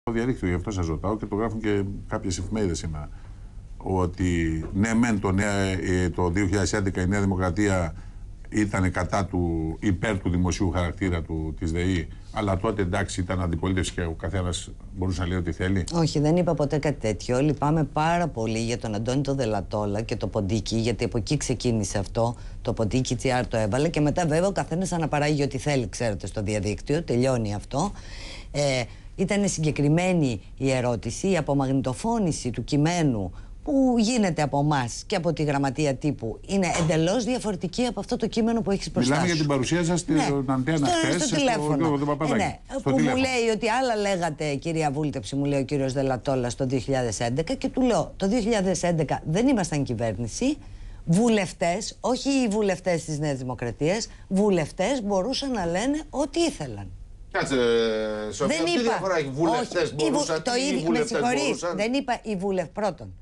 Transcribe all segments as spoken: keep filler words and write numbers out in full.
Το διαδίκτυο, γι' αυτό σας ρωτάω και το γράφουν και κάποιες εφημερίδες σήμερα. Ότι ναι, μεν το, νέα, το δύο χιλιάδες έντεκα η Νέα Δημοκρατία ήταν κατά του, υπέρ του δημοσίου χαρακτήρα του, της ΔΕΗ, αλλά τότε εντάξει ήταν αντιπολίτευση και ο καθένας μπορούσε να λέει ό,τι θέλει. Όχι, δεν είπα ποτέ κάτι τέτοιο. Λυπάμαι πάρα πολύ για τον Αντώνη το Δελατόλα και το Ποντίκι, γιατί από εκεί ξεκίνησε αυτό. Το Ποντίκι Τσιάρ το έβαλε και μετά βέβαια ο καθένας αναπαράγει ό,τι θέλει, ξέρετε, στο διαδίκτυο. Τελειώνει αυτό. Ε, ήταν συγκεκριμένη η ερώτηση, η απομαγνητοφώνηση του κειμένου που γίνεται από εμάς και από τη γραμματεία τύπου είναι εντελώς διαφορετική από αυτό το κείμενο που έχεις μπροστά σου. Μιλάμε για την παρουσία σας στην ναι. αντένα χθες, στο τηλέφωνο. Στο, στο, ε, ναι. Που τηλέφωνο. μου λέει ότι άλλα λέγατε, κυρία Βούλτεψη, μου λέει ο κύριος Δελατόλας το δύο χιλιάδες έντεκα, και του λέω το δύο χιλιάδες έντεκα δεν ήμασταν κυβέρνηση. Βουλευτές, όχι οι βουλευτές της Νέας Δημοκρατίας, βουλευτές μπορούσαν να λένε ό,τι ήθελαν. Κάτσε, Σοφία, δεν τι είπα, διαφορά έχει, βουλευτές όχι, μπορούσαν, το ή ίδιο, βουλευτές με συγχωρείς, μπορούσαν. δεν είπα οι βουλευτές, πρώτον,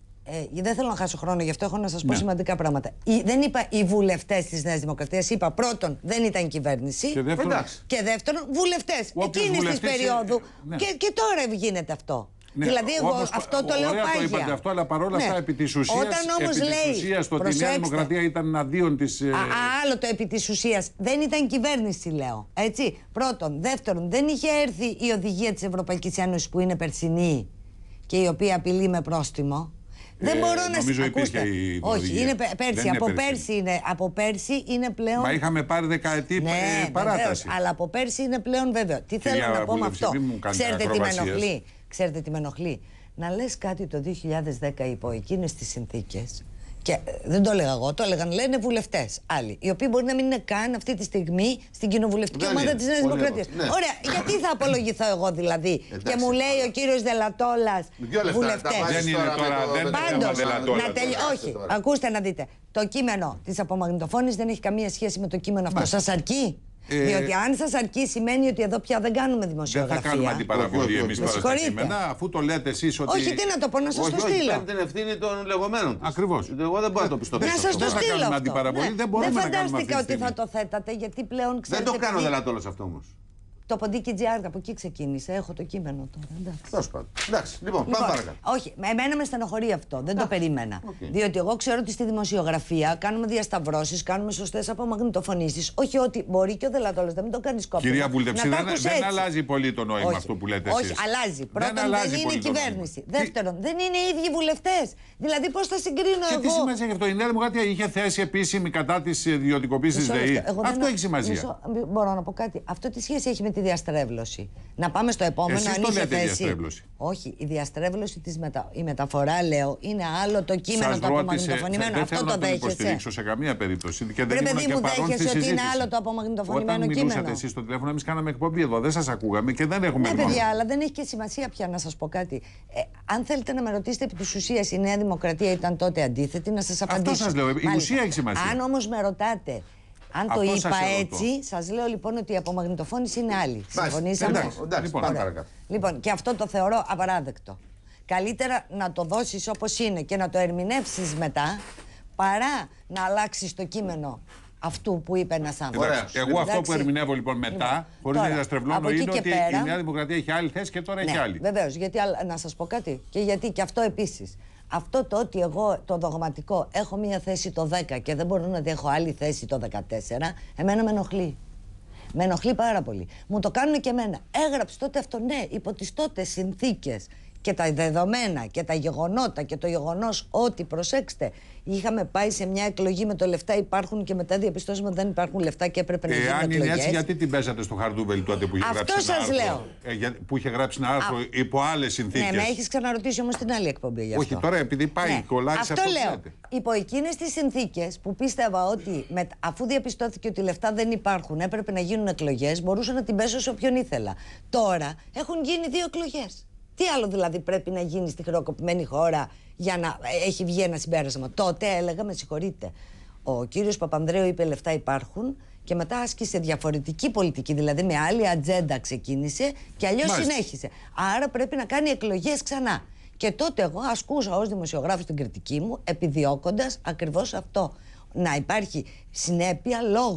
ε, δεν θέλω να χάσω χρόνο, γι' αυτό έχω να σας πω ναι. σημαντικά πράγματα. Η, δεν είπα οι βουλευτές της Νέας Δημοκρατίας, είπα πρώτον δεν ήταν κυβέρνηση και δεύτερον, και δεύτερον βουλευτές εκείνης της περίοδου, ναι. και, και τώρα γίνεται αυτό. Ναι, δηλαδή, εγώ όπως, αυτό το λέω ωραία πάγια. το είπατε αυτό, αλλά παρόλα αυτά, ναι. επί της ουσίας, Όταν όμως επί λέει, της ουσίας το ότι η Νέα Δημοκρατία ήταν εναντίον της... Α, άλλο το επί της ουσίας. Δεν ήταν κυβέρνηση, λέω. Έτσι. Πρώτον. Δεύτερον, δεν είχε έρθει η οδηγία της Ευρωπαϊκής Ένωσης που είναι περσινή και η οποία απειλεί με πρόστιμο. Ε, δεν μπορώ να σας ακούστε. Η όχι, είναι πέρσι. Από πέρσι, είναι, από πέρσι είναι πλέον. Μα είχαμε πάρει δεκαετή ναι, παράταση. Βεβαίως, αλλά από πέρσι είναι πλέον βέβαιο. Τι Κυρία θέλω να πω με αυτό. Ξέρετε τι με ενοχλεί. Ξέρετε τι με ενοχλεί. Να λες κάτι το δύο χιλιάδες δέκα υπό εκείνες τις συνθήκες. Και δεν το έλεγα εγώ, το έλεγαν, λένε βουλευτές άλλοι, οι οποίοι μπορεί να μην είναι καν αυτή τη στιγμή στην κοινοβουλευτική ομάδα της Νέας Δημοκρατίας. Ναι. Ωραία, γιατί θα απολογηθώ εγώ δηλαδή? Και μου λέει ο κύριος Δελατόλας, βουλευτές. Δεν είναι τώρα, δεν Πάντως, να τελει... όχι, ακούστε να δείτε. Το κείμενο της απομαγνητοφώνησης δεν έχει καμία σχέση με το κείμενο αυτό. Σας αρκεί? Ε, Διότι αν σας αρκεί σημαίνει ότι εδώ πια δεν κάνουμε δημοσιογραφία. Δεν θα κάνουμε αντιπαραβολή εμείς τώρα στα κείμενα, αφού το λέτε εσείς ότι... Όχι, τι να το πω, να σας το στείλω. Όχι, την ευθύνη των λεγόμενων της. Ακριβώς. Εγώ δεν μπορώ να το πιστοποιήσω. Να σας το στείλω αυτό. Αντιπαραβολή, ναι. Δεν μπορούμε δεν να κάνουμε αυτή τη φαντάστηκα ότι θα το θέτατε, γιατί πλέον ξέρετε... Δεν το κάνω Δελατόλας αυτό όμως. Το Ποντίκι Τζιάρ, από εκεί ξεκίνησε. Έχω το κείμενο τώρα. Τέλος πάντων. Εντάξει, λοιπόν, πάμε παρακάτω. Όχι, εμένα με στενοχωρεί αυτό. Δεν το περίμενα. Okay. Διότι εγώ ξέρω ότι στη δημοσιογραφία κάνουμε διασταυρώσεις, κάνουμε σωστές απομαγνητοφωνήσεις. Όχι ότι μπορεί και ο Δελατόλας να μην το κάνει σκόπιμα. Κυρία Βουλτεψή, δεν, δεν αλλάζει πολύ το νόημα όχι, αυτό που λέτε εσείς. Όχι, αλλάζει. Πρώτον, δεν, δεν είναι κυβέρνηση. Δεύτερον, δεν είναι οι ίδιοι βουλευτές. Δηλαδή, πώς θα συγκρίνω και εγώ. Τι σημασία έχει αυτό? Η Νέα Δημοκρατία είχε θέση επίσημη κατά της ιδιωτικοποίησης της ΔΕΗ. Αυτό έχει σημασία. Μπορώ να πω κάτι. Αυτό τι σχέση έχει με τη διαστρέβλωση? Να πάμε στο επόμενο. Εσείς αν το είχε λέτε θέση. Διαστρέβλωση. Όχι, η διαστρέβλωση της μετα... η μεταφορά, λέω, είναι άλλο το κείμενο το απομαγνητοφωνημένο. Αυτό το δέχεσαι? Δεν θέλω να το υποστηρίξω σε καμία περίπτωση. Και δεν παιδί μου, δέχεσαι ότι είναι άλλο το απομαγνητοφωνημένο κείμενο? Όταν μιλούσατε εσείς στο τηλέφωνο, εμείς κάναμε εκπομπή εδώ, δεν σας ακούγαμε και δεν έχουμε γνώμη. Ναι, παιδιά, αλλά δεν έχει και σημασία πια να σας πω κάτι. Ε, αν θέλετε να με ρωτήσετε επί της ουσίας, η Νέα Δημοκρατία ήταν τότε αντίθετη, να σας απαντήσω. Αυτό σας λέω, η ουσία έχει σημασία. Αν όμως με ρωτάτε. Αν αυτό το είπα έτσι, σας λέω λοιπόν ότι η απομαγνητοφώνηση είναι άλλη. Συμφωνήσαμε? Εντάξει, εντάξει, πάμε παρακάτω. Λοιπόν, και αυτό το θεωρώ απαράδεκτο. Καλύτερα να το δώσεις όπως είναι και να το ερμηνεύσεις μετά, παρά να αλλάξεις το κείμενο αυτού που είπε ένας άνθρωπος. Εγώ αυτό που ερμηνεύω λοιπόν μετά, χωρίς να διαστρεβλώνω, είναι ότι πέρα, η Νέα Δημοκρατία έχει άλλη θέση και τώρα ναι, έχει άλλη. Βεβαίως, γιατί να σας πω κάτι. Και γιατί και αυτό επίσης. Αυτό το ότι εγώ το δογματικό έχω μία θέση το δέκα και δεν μπορώ να έχω άλλη θέση το δεκατέσσερα, εμένα με ενοχλεί. Με ενοχλεί πάρα πολύ. Μου το κάνουν και εμένα. Έγραψε τότε αυτό, ναι, υπό τις τότε συνθήκες και τα δεδομένα και τα γεγονότα και το γεγονός ότι, προσέξτε, είχαμε πάει σε μια εκλογή με το λεφτά υπάρχουν και μετά διαπιστώσαμε ότι δεν υπάρχουν λεφτά και έπρεπε να γίνουν εκλογές. Εάν είναι έτσι, γιατί την πέσατε στο Χαρτούβελ τότε που είχε αυτό γράψει ένα σας άρθρο, λέω. Ε, για, που είχε γράψει ένα άρθρο Α, υπό άλλες συνθήκες. Ναι, με έχεις ξαναρωτήσει όμως την άλλη εκπομπή γι' αυτό. Όχι, τώρα επειδή πάει ναι. κολλάει σε αυτό λέω. που λέτε. Υπό εκείνες τις συνθήκες που πίστευα ότι με, αφού διαπιστώθηκε ότι λεφτά δεν υπάρχουν, έπρεπε να γίνουν εκλογές, μπορούσα να την πέσω σε όποιον ήθελα. Τώρα έχουν γίνει δύο εκλογές. Τι άλλο δηλαδή πρέπει να γίνει στη χρεοκοπημένη χώρα για να έχει βγει ένα συμπέρασμα? Τότε έλεγα, με συγχωρείτε, ο κύριος Παπανδρέου είπε λεφτά υπάρχουν και μετά άσκησε διαφορετική πολιτική, δηλαδή με άλλη ατζέντα ξεκίνησε και αλλιώς Μάλιστα. συνέχισε. Άρα πρέπει να κάνει εκλογές ξανά. Και τότε εγώ ασκούσα ως δημοσιογράφος την κριτική μου επιδιώκοντας ακριβώς αυτό. Να υπάρχει συνέπεια λόγων.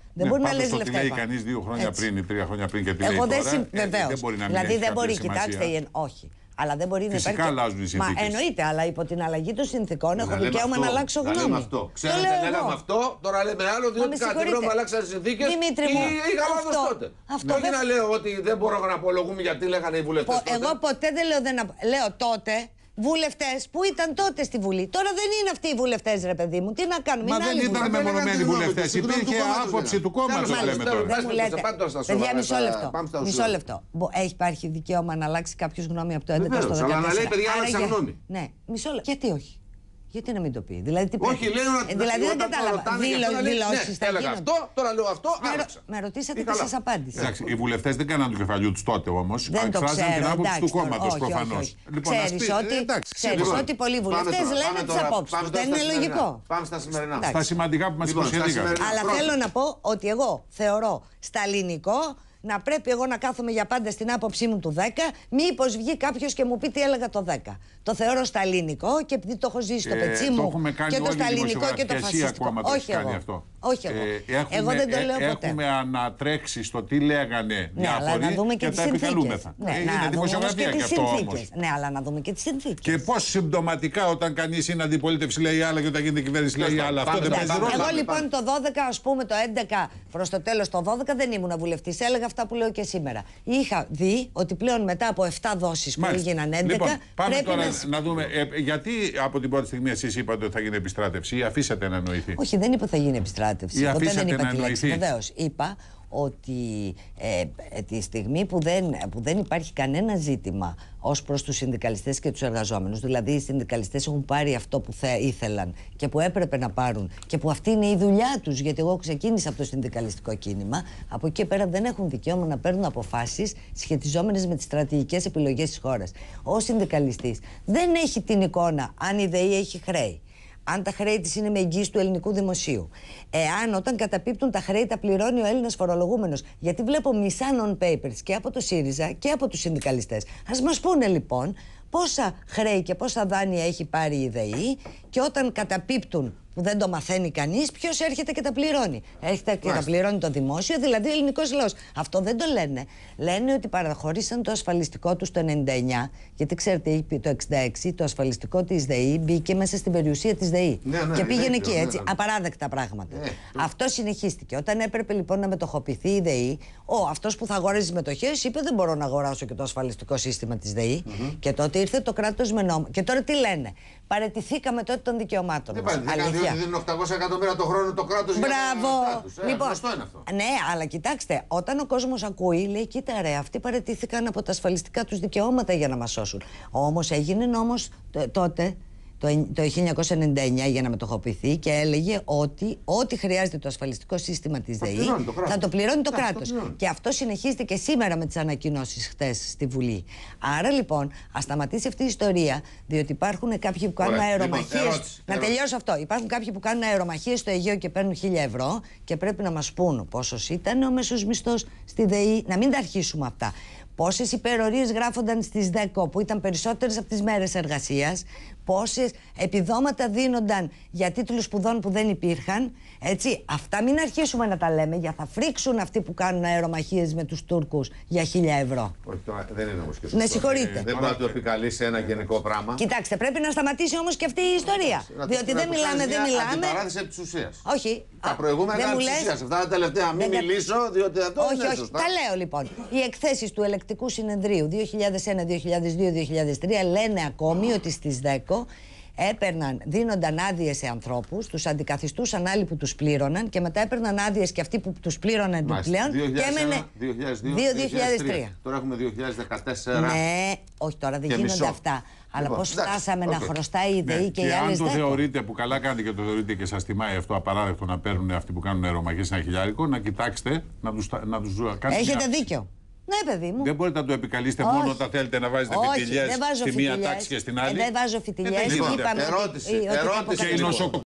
Δεν μπορεί να λες το λεφτά. τι λέει υπάρχουν. κανείς δύο χρόνια Έτσι. πριν ή τρία χρόνια πριν και τι λέει Εγώ δεν τώρα, συμ... ε, Βεβαίως. δεν μπορεί να μην Δηλαδή έχει δεν μπορεί, κάποια κοιτάξτε, σημασία. η- όχι. Αλλά δεν μπορεί Φυσικά να υπάρχει. αλλάζουν οι συνθήκες. Μα εννοείται, αλλά υπό την αλλαγή των συνθήκων έχω Να λέμε δικαίωμα αυτό, να αλλάξω να λέμε γνώμη. αυτό. Το Ξέρετε, λέω λέγαμε εγώ. αυτό, τώρα λέμε άλλο, Μα διότι με κάτι συγχωρείτε. βρούμε, αλλάξαν οι συνθήκες. Δημήτρη μου, Είχα λάθος αυτό- τότε. αυτό Όχι δεν- να λέω ότι δεν μπορώ να απολογούμε γιατί λέγανε οι βουλευτές. Πο- Εγώ ποτέ δεν λέω δεν απ- λέω τότε βουλευτές που ήταν τότε στη Βουλή. Τώρα δεν είναι αυτοί οι βουλευτές, ρε παιδί μου. Τι να κάνουμε, Μα είναι δεν άλλοι ήταν βουλευτές. μεμονωμένοι βουλευτές. Υπήρχε άποψη του κόμματος, λέμε τώρα. Δεν μου λέτε. Παιδιά, μισό λεπτό. Πάμε στα Μισό ουσιώδη. λεπτό. Μπο- Έχει υπάρχει δικαίωμα να αλλάξει κάποιο γνώμη από το έντεκα στο Βεβαίως, δεκατέσσερα. αλλά να λέει, παιδιά, Άρα άλλαξα για- γνώμη. Ναι, μισό λεπτό. Γιατί όχι. Γιατί να μην το πει. Δηλαδή, τι Όχι, πρέπει. λέει να Ε, Δηλαδή δεν όταν το κατάλαβα. ρωτάνε για αυτό, να λέει, Δηλώσει ναι, έλεγα αυτό, τώρα λέω αυτό, Με, άλλαξα. ρω- με ρωτήσατε Ή και καλά. σα απάντησα. Εντάξει, οι βουλευτές δεν κάναν του κεφαλιού του τότε όμως. Δεν το Εκφράζαν την ξέρω, άποψη εντάξει, του τώρα, κόμματος όχι, προφανώς. όχι, όχι. Λοιπόν, ας Ξέρεις πει- ότι- ε, εντάξει, ξέρεις λοιπόν. ότι πολλοί Πάμε βουλευτές τώρα, λένε πάμε τις τώρα, απόψεις πάμε τους. τώρα Δεν είναι στα σημερινά. λογικό. Πάμε στα σημερινά. Εντάξει. Στα σημαντικά που μας Λοιπόν, στα υποσχεθήκατε. σημερινά. Αλλά Πρώτον. θέλω να πω ότι εγώ θεωρώ στα ελληνικό να πρέπει εγώ να κάθομαι για πάντα στην άποψή μου του δέκα, μήπως βγει κάποιος και μου πει τι έλεγα το δέκα. Το θεωρώ στα ελληνικό και επειδή το έχω ζήσει στο Ε, πετσί το μου έχουμε κάνει και το όλη στα η ελληνικό και το δημοσιογραφία, φασιστικό. ακόμα το έχει Όχι κάνει εγώ. αυτό. Όχι εγώ. Ε, έχουμε, Εγώ δεν το ε, λέω ποτέ. Έχουμε ανατρέξει στο τι λέγανε Ναι, αλλά διάφοροι να δούμε και, και τις τα συνθήκες. επικαλούμεθα. Ναι, Ε, να Είναι δούμε όμως δημοσιογραφία και και τις αυτό συνθήκες. όμως. Ναι, αλλά να δούμε και τις συνθήκες. Και πώς συμπτωματικά όταν κανείς είναι αντιπολίτευση λέει άλλα και όταν γίνεται κυβέρνηση λέει Τέλος άλλα. Αυτό πάντων, δεν πάμε, παίζει πάμε, ρόλο. Εγώ πάμε, λοιπόν πάμε. το δώδεκα, ας πούμε το έντεκα προς το τέλος το δώδεκα δεν ήμουν βουλευτής. Έλεγα αυτά που λέω και σήμερα. Είχα δει ότι πλέον μετά από επτά δόσεις που Μάλιστα. έγιναν έντεκα Λοιπόν, πάμε πρέπει τώρα να... να δούμε. Ε, γιατί από την πρώτη στιγμή εσείς είπατε ότι θα γίνει επιστράτευση ή αφήσατε να εννοηθεί. Όχι, δεν είπα θα γίνει επιστράτευση. Ή Ποτέ δεν αφήσατε είπα να τη λέξη. εννοηθεί. Βεβαίως. Είπα ότι ε, ε, τη στιγμή που δεν, που δεν υπάρχει κανένα ζήτημα ως προς τους συνδικαλιστές και τους εργαζόμενους, δηλαδή οι συνδικαλιστές έχουν πάρει αυτό που θε, ήθελαν και που έπρεπε να πάρουν και που αυτή είναι η δουλειά τους, γιατί εγώ ξεκίνησα από το συνδικαλιστικό κίνημα, από εκεί και πέρα δεν έχουν δικαίωμα να παίρνουν αποφάσεις σχετιζόμενες με τις στρατηγικές επιλογές της χώρας. Ο συνδικαλιστής δεν έχει την εικόνα αν η ΔΕΗ έχει χρέη, αν τα χρέη της είναι με εγγύηση του ελληνικού δημοσίου, εάν όταν καταπίπτουν τα χρέη τα πληρώνει ο Έλληνας φορολογούμενος. Γιατί βλέπω μισά non-papers και από το ΣΥΡΙΖΑ και από τους συνδικαλιστές. Ας μας πούνε λοιπόν πόσα χρέη και πόσα δάνεια έχει πάρει η ΔΕΗ και όταν καταπίπτουν που δεν το μαθαίνει κανείς, ποιος έρχεται και τα πληρώνει. Έρχεται και τα πληρώνει το δημόσιο, δηλαδή ο ελληνικός λαός. Αυτό δεν το λένε. Λένε ότι παραχωρήσαν το ασφαλιστικό τους το ενενήντα εννιά, γιατί ξέρετε το εξήντα έξι το ασφαλιστικό της ΔΕΗ μπήκε μέσα στην περιουσία της ΔΕΗ. Ναι, ναι, και πήγαινε ναι, εκεί, ναι, έτσι, ναι. απαράδεκτα πράγματα. Ναι. Αυτό συνεχίστηκε. Όταν έπρεπε λοιπόν να μετοχοποιηθεί η ΔΕΗ, ο αυτός που θα αγοράζει μετοχές είπε δεν μπορώ να αγοράσω και το ασφαλιστικό σύστημα της ΔΕΗ. Mm-hmm. Και τότε ήρθε το κράτος με νόμο. Και τώρα τι λένε. Παραιτηθήκαμε τότε των δικαιωμάτων Δεν μας. πάει, διότι δίνουν οκτακόσια εκατομμύρια το χρόνο το κράτος για Μπράβο! τα τους. Ε, γνωστό είναι αυτό. Ναι, αλλά κοιτάξτε, όταν ο κόσμος ακούει, λέει: κοίτα, ρε, αυτοί παραιτήθηκαν από τα ασφαλιστικά τους δικαιώματα για να μας σώσουν. Όμως έγινε νόμος τ- τότε, το, το χίλια εννιακόσια ενενήντα εννιά, για να μετοχοποιηθεί και έλεγε ότι ό,τι χρειάζεται το ασφαλιστικό σύστημα της ΔΕΗ πληρώνει το κράτος. θα το πληρώνει το Ναι, το κράτος. πληρώνει. Και αυτό συνεχίζεται και σήμερα με τις ανακοινώσεις χτες στη Βουλή. Άρα λοιπόν, ας σταματήσει αυτή η ιστορία, διότι υπάρχουν κάποιοι που κάνουν Ωραία. αερομαχίες. Λοιπόν, ερώτηση, να ερώτηση. τελειώσω αυτό. Υπάρχουν κάποιοι που κάνουν αερομαχίες στο Αιγαίο και παίρνουν χίλια ευρώ και πρέπει να μας πούν πόσος ήταν ο μέσος μισθός στη ΔΕΗ. Να μην τα αρχίσουμε αυτά. Πόσες υπερορίες γράφονταν στις ΔΕΚΟ που ήταν περισσότερες από τις μέρες εργασίας, πόσες επιδόματα δίνονταν για τίτλους σπουδών που δεν υπήρχαν. Έτσι, αυτά μην αρχίσουμε να τα λέμε, για θα φρίξουν αυτοί που κάνουν αερομαχίες με τους Τούρκους για χίλια ευρώ. Όχι, τώρα δεν είναι όμως και Με σωστό. συγχωρείτε. Δεν μπορεί να του επικαλεί σε ένα γενικό πράγμα. Κοιτάξτε, πρέπει να σταματήσει όμως και αυτή η ιστορία. Να του- Διότι να δεν του μιλάμε, κάνεις δεν μια μιλάμε. αντιπαράθεση επί της ουσίας. Όχι. Τα Α, προηγούμενα δεν ήταν μου της λες. ουσίας. Αυτά τα τελευταία μην Δεν κα- μιλήσω, διότι αυτό Όχι, δεν είναι όχι. σωστά. Τα λέω λοιπόν. Οι εκθέσεις του Ελεκτικού Συνεδρίου δύο χιλιάδες ένα, δύο χιλιάδες δύο, δύο χιλιάδες τρία λένε ακόμη ότι στις ΔΕΚΟ έπαιρναν, δίνονταν άδειες σε ανθρώπους, τους αντικαθιστούσαν άλλοι που τους πλήρωναν και μετά έπαιρναν άδειες και αυτοί που τους πλήρωναν επιπλέον και έμενε δύο χιλιάδες δύο, δύο δύο χιλιάδες τρία. τρία. Τώρα έχουμε δύο χιλιάδες δεκατέσσερα. Ναι, όχι τώρα δεν και γίνονται μισό. αυτά. Αλλά Λοιπόν, πώς εντάξει, φτάσαμε να οκ. χρωστάει η ΔΕΗ Ναι, και οι και αν άλλες το ΔΕΚΟ. θεωρείτε, που καλά κάνετε και το θεωρείτε και σας τιμάει αυτό απαράδεκτο να παίρνουν αυτοί που κάνουν αερομαχίες ένα χιλιάρικο, να κοιτάξετε, να τους, να τους κάνετε Έχετε μια- δίκιο. Ναι, παιδί μου. Δεν μπορείτε να το επικαλείστε Όχι. μόνο όταν θέλετε να βάζετε Όχι, φιτιλιές δεν βάζω στη μία φιτιλιές. τάξη και στην Ε, άλλη. δεν βάζω φιτιλιές. δεν γίνεται. Είπαμε ότι- Ερώτηση, ότι θα ερώτηση, αποκαταστήσω. Και οι λοιπόν. νοσοκομεία